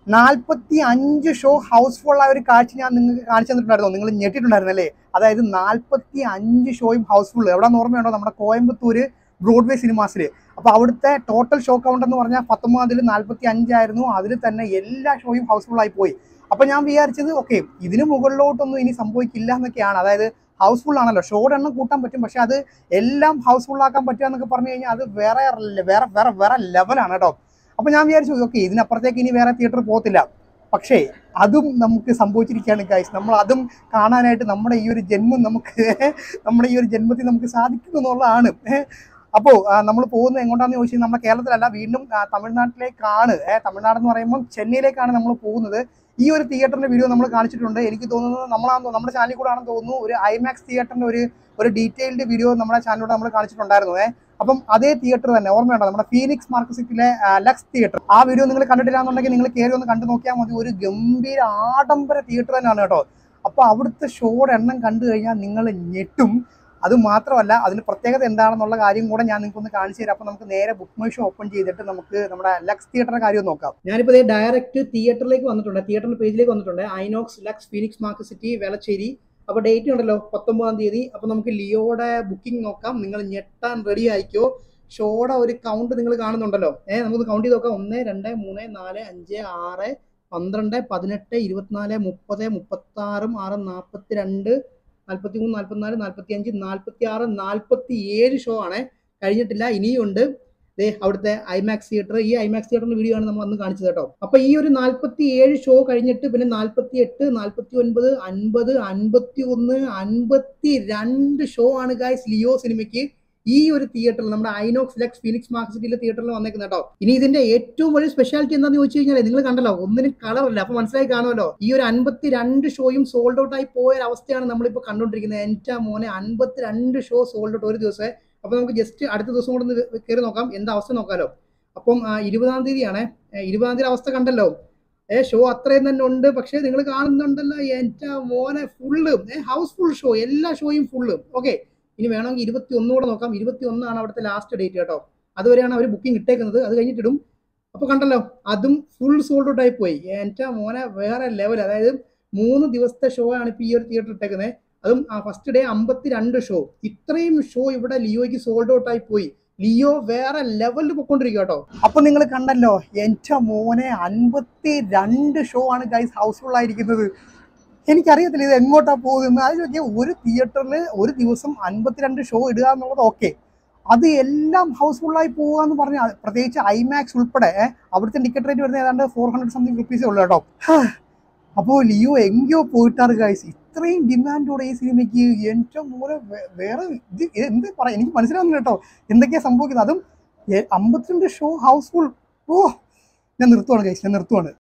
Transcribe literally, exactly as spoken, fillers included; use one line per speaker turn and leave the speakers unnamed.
നാൽപ്പത്തി അഞ്ച് show house full ആയ ഒരു കാഴ്ച ഞാൻ നിങ്ങൾക്ക് കാണിച്ചു തന്നിട്ടുണ്ടായിരുന്നു. നിങ്ങൾ ഞെട്ടിട്ടുണ്ടായിരുന്നല്ലേ? അതായത് നാൽപ്പത്തി അഞ്ച് ഷോയും ഹൗസ്ഫുൾ. എവിടെ ഓർമ്മയുണ്ടോ? നമ്മുടെ കോയമ്പത്തൂര് ബ്രോഡ്വേ സിനിമാസിൽ. അപ്പോൾ അവിടുത്തെ ടോട്ടൽ ഷോ കൗണ്ട് എന്ന് പറഞ്ഞാൽ പത്തൊമ്പതിൽ നാൽപ്പത്തി അഞ്ചായിരുന്നു. അതിൽ തന്നെ എല്ലാ ഷോയും ഹൗസ്ഫുൾ ആയി പോയി. അപ്പോൾ ഞാൻ വിചാരിച്ചത് ഓക്കെ, ഇതിന് മുകളിലോട്ടൊന്നും ഇനി സംഭവിക്കില്ല എന്നൊക്കെയാണ്. അതായത് ഹൗസ്ഫുൾ ആണല്ലോ, ഷോയുടെ എണ്ണം കൂട്ടാൻ പറ്റും, പക്ഷെ അത് എല്ലാം ഹൗസ്ഫുൾ ആക്കാൻ പറ്റുക എന്നൊക്കെ പറഞ്ഞു കഴിഞ്ഞാൽ അത് വേറെ വേറെ വേറെ വേറെ ലെവലാണ് കേട്ടോ. അപ്പോൾ ഞാൻ വിചാരിച്ചു ഓക്കെ, ഇതിനപ്പുറത്തേക്ക് ഇനി വേറെ തിയേറ്റർ പോകത്തില്ല. പക്ഷേ അതും നമുക്ക് സംഭവിച്ചിരിക്കുകയാണ് ഗൈസ്. നമ്മൾ അതും കാണാനായിട്ട് നമ്മുടെ ഈ ഒരു ജന്മം നമുക്ക് നമ്മുടെ ഈ ഒരു ജന്മത്തിൽ നമുക്ക് സാധിക്കുന്നു എന്നുള്ളതാണ്. അപ്പോൾ നമ്മൾ പോകുന്നത് എങ്ങോട്ടാണെന്ന് ചോദിച്ചാൽ നമ്മുടെ കേരളത്തിലല്ല, വീണ്ടും തമിഴ്നാട്ടിലേക്കാണ്. തമിഴ്നാടെന്ന് പറയുമ്പോൾ ചെന്നൈയിലേക്കാണ് നമ്മൾ പോകുന്നത്. ഈ ഒരു തിയേറ്ററിന്റെ വീഡിയോ നമ്മൾ കാണിച്ചിട്ടുണ്ട്. എനിക്ക് തോന്നുന്നത് നമ്മളാണെന്ന് നമ്മുടെ ചാനലിൽ കൂടെ ആണെന്ന് തോന്നുന്നു ഒരു ഐമാക്സ് തിയേറ്ററിന്റെ ഒരു ഒരു ഡീറ്റെയിൽഡ് വീഡിയോ നമ്മുടെ ചാനലിലൂടെ നമ്മൾ കാണിച്ചിട്ടുണ്ടായിരുന്നു. ഏഹ് അപ്പം അതേ തിയേറ്റർ തന്നെ ഓർമ്മയുണ്ടോ? നമ്മുടെ ഫീനിക്സ് മാർക്കറ്റ് സിറ്റിയിലെ ലക്സ് തിയേറ്റർ. ആ വീഡിയോ നിങ്ങൾ കണ്ടിട്ടില്ല എന്നുണ്ടെങ്കിൽ നിങ്ങൾ കയറി ഒന്ന് കണ്ടു നോക്കിയാൽ മതി. ഒരു ഗംഭീര ആഡംബര തിയേറ്റർ തന്നെയാണ് കേട്ടോ. അപ്പോൾ അവിടുത്തെ ഷോയുടെ എണ്ണം കണ്ടു കഴിഞ്ഞാൽ നിങ്ങൾ ഞെട്ടും. അത് മാത്രമല്ല, അതിന് പ്രത്യേകത എന്താണെന്നുള്ള കാര്യം കൂടെ ഞാൻ നിങ്ങൾക്കൊന്ന് കാണിച്ചു തരാം. അപ്പോൾ നമുക്ക് നേരെ ബുക്ക് മൈ ഷോ ഓപ്പൺ ചെയ്തിട്ട് നമുക്ക് നമ്മുടെ ലക്സ് തിയേറ്ററിന്റെ കാര്യം നോക്കാം. ഞാനിപ്പോൾ ഡയറക്റ്റ് തിയേറ്ററിലേക്ക് വന്നിട്ടുണ്ട്, തിയേറ്ററിന്റെ പേജിലേക്ക് വന്നിട്ടുണ്ട്. INOX Lux Phoenix market city Velachery. അപ്പോൾ ഡേറ്റ് ഉണ്ടല്ലോ പത്തൊമ്പതാം തീയതി. അപ്പോൾ നമുക്ക് ലിയോയുടെ ബുക്കിംഗ് നോക്കാം. നിങ്ങൾ ഞെട്ടാൻ റെഡി ആയിക്കോ. ഷോയുടെ ഒരു കൗണ്ട് നിങ്ങൾ കാണുന്നുണ്ടല്ലോ. ഏഹ് നമുക്ക് കൗണ്ട് ചെയ്ത് നോക്കാം. ഒന്ന് രണ്ട് മൂന്ന് നാല് അഞ്ച് ആറ് പന്ത്രണ്ട് പതിനെട്ട് ഇരുപത്തിനാല് മുപ്പത് മുപ്പത്തി ആറും ആറ് നാൽപ്പത്തി രണ്ട് നാൽപ്പത്തി മൂന്ന് നാൽപ്പത്തിനാല് നാൽപ്പത്തി അഞ്ച് നാൽപ്പത്തി ആറ് നാൽപ്പത്തി ഏഴ് ഷോ ആണ് കഴിഞ്ഞിട്ടില്ല. ഇനിയുണ്ട് ദേ അവിടുത്തെ ഐമാക്സ് തിയേറ്റർ. ഈ ഐമാക്സ് തിയേറ്ററിന്റെ വീഡിയോ ആണ് നമ്മൾ അന്ന് കാണിച്ചത് കേട്ടോ. അപ്പൊ ഈ ഒരു നാൽപ്പത്തി ഏഴ് ഷോ കഴിഞ്ഞിട്ട് പിന്നെ നാൽപ്പത്തി എട്ട് നാൽപ്പത്തി ഒൻപത് അൻപത് അൻപത്തി ഒന്ന് അൻപത്തി രണ്ട് ഷോ ആണ് ഗൈസ് ലിയോ സിനിമയ്ക്ക് ഈ ഒരു തിയേറ്ററിൽ, നമ്മുടെ ഐനോക്സ് ലക്സ് ഫീനിക്സ് മാർക്കറ്റ് സിറ്റിയിലെ തിയേറ്ററിൽ വന്നേക്കുന്നത് കേട്ടോ. ഇനി ഇതിന്റെ ഏറ്റവും വലിയ സ്പെഷ്യാലിറ്റി എന്താണെന്ന് ചോദിച്ചു കഴിഞ്ഞാൽ നിങ്ങൾ കണ്ടല്ലോ, ഒന്നിനും കളറില്ല. അപ്പൊ മനസ്സിലായി കാണുമല്ലോ, ഈ ഒരു അൻപത്തി രണ്ട് ഷോയും സോൾഡ് ഔട്ട് ആയി പോയ അവസ്ഥയാണ് നമ്മളിപ്പോൾ കണ്ടുകൊണ്ടിരിക്കുന്നത്. എൻ്റെ മോനെ, അൻപത്തി രണ്ട് ഷോ സോൾഡ് ഔട്ട് ഒരു ദിവസം. അപ്പൊ നമുക്ക് ജസ്റ്റ് അടുത്ത ദിവസം കൂടെ ഒന്ന് കയറി നോക്കാം, എന്താ അവസ്ഥ നോക്കാമല്ലോ. അപ്പം ഇരുപതാം തീയതിയാണ്. ഇരുപതാം തീയതി അവസ്ഥ കണ്ടല്ലോ. ഏ ഷോ അത്രയും തന്നെ ഉണ്ട്. പക്ഷെ നിങ്ങൾ കാണുന്നുണ്ടല്ലോ, എൻ്റെ മോനെ ഫുള്ള് ഹൗസ്ഫുൾ ഷോ, എല്ലാ ഷോയും ഫുള്ള്. ഓക്കെ, ഇനി വേണമെങ്കിൽ ഇരുപത്തി ഒന്നുകൂടെ നോക്കാം. ഇരുപത്തി ഒന്നാണ് അവിടുത്തെ ലാസ്റ്റ് ഡേറ്റ് കേട്ടോ. അതുവരെയാണ് അവർ ബുക്കിംഗ് ഇട്ടേക്കുന്നത്. അത് കഴിഞ്ഞിട്ടിടും. അപ്പോൾ കണ്ടല്ലോ, അതും ഫുൾ സോൾഡ് ഔട്ട് ആയി പോയി. എൻ്റെ മോനെ വേറെ ലെവൽ. അതായത് മൂന്ന് ദിവസത്തെ ഷോ ആണ് ഇപ്പോൾ ഈ ഒരു തിയേറ്റർ ഇട്ടേക്കുന്നത്. അതും ഫസ്റ്റ് ഡേ അമ്പത്തി രണ്ട് ഷോ. ഇത്രയും ഷോ ഇവിടെ ലിയോയ്ക്ക് സോൾഡ് ഔട്ട് ആയി പോയി. ലിയോ വേറെ ലെവലിൽ പൊയ്ക്കൊണ്ടിരിക്കുക കേട്ടോ. അപ്പൊ നിങ്ങൾ കണ്ടല്ലോ, എൻ്റെ മോനെ അൻപത്തി രണ്ട് ഷോ ആണ് ഗൈസ് ഹൗസ്ഫുൾ ആയിരിക്കുന്നത്. എനിക്കറിയത്തില്ല ഇത് എങ്ങോട്ടാ പോകുന്നത്. അത് ചോദിച്ചാൽ ഒരു തിയേറ്ററിൽ ഒരു ദിവസം അൻപത്തിരണ്ട് ഷോ ഇടുക എന്നുള്ളത് ഓക്കെ, അത് എല്ലാം ഹൗസ്ഫുള്ളായി പോകുക എന്ന് പറഞ്ഞാൽ, പ്രത്യേകിച്ച് ഐമാക്സ് ഉൾപ്പെടെ അവിടുത്തെ ടിക്കറ്റ് റേറ്റ് വരുന്നത് ഏതാണ്ട് ഫോർ ഹൺഡ്രഡ് സംതിങ് റുപ്പീസേ ഉള്ളൂ കേട്ടോ. അപ്പോൾ ലിയോ എங்கேയോ പോയിട്ടാണ് ഗൈസ് ഇത്രയും ഡിമാൻഡോടെ ഈ സിനിമയ്ക്ക്. എൻ്റെ മോനെ വേറെ ഇത് എന്ത് പറയാം, എനിക്ക് മനസ്സിലാവുന്നില്ല കേട്ടോ എന്തൊക്കെയാണ് സംഭവിക്കുന്നത്. അതും അമ്പത്തിരണ്ട് ഷോ ഹൗസ്ഫുൾ. ഓ, ഞാൻ നിർത്തുവാണ് ഗൈസ്, ഞാൻ നിർത്തുവാണ്.